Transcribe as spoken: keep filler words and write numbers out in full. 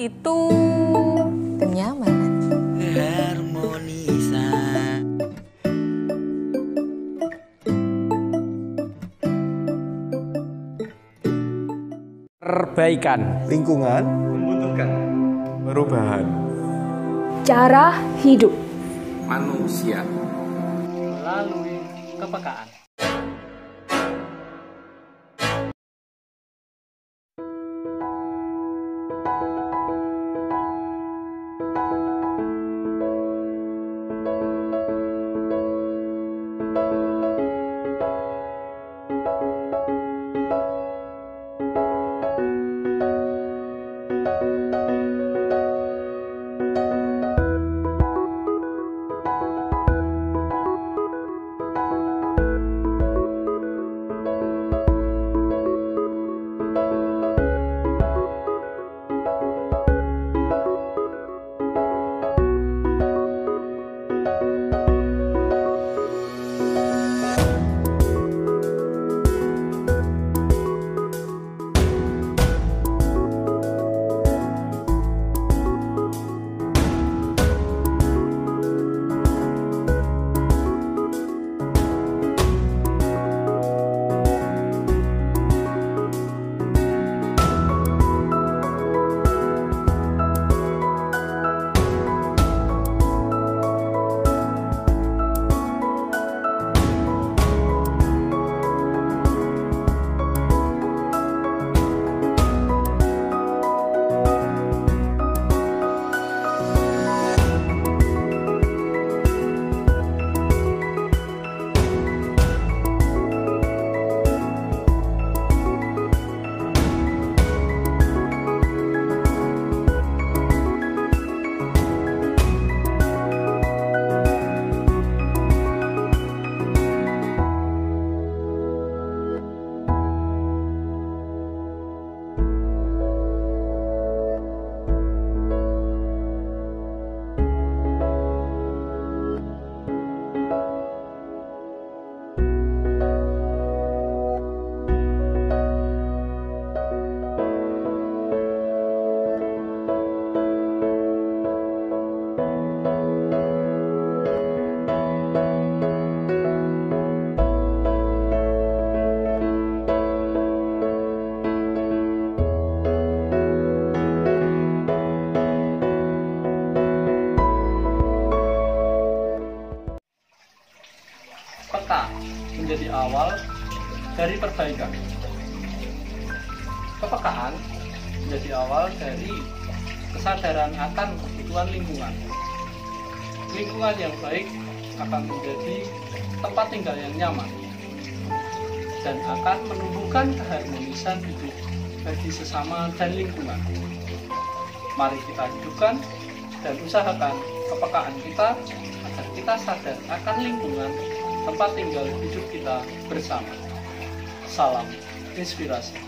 itu kenyamanan. Harmonisa. Perbaikan. Lingkungan membutuhkan perubahan. Cara hidup manusia melalui kepekaan. Peka menjadi awal dari perbaikan. Kepekaan menjadi awal dari kesadaran akan kebutuhan lingkungan. Lingkungan yang baik akan menjadi tempat tinggal yang nyaman dan akan menumbuhkan keharmonisan hidup bagi sesama dan lingkungan. Mari kita hidupkan dan usahakan kepekaan kita agar kita sadar akan lingkungan tempat tinggal hidup kita bersama. Salam inspirasi.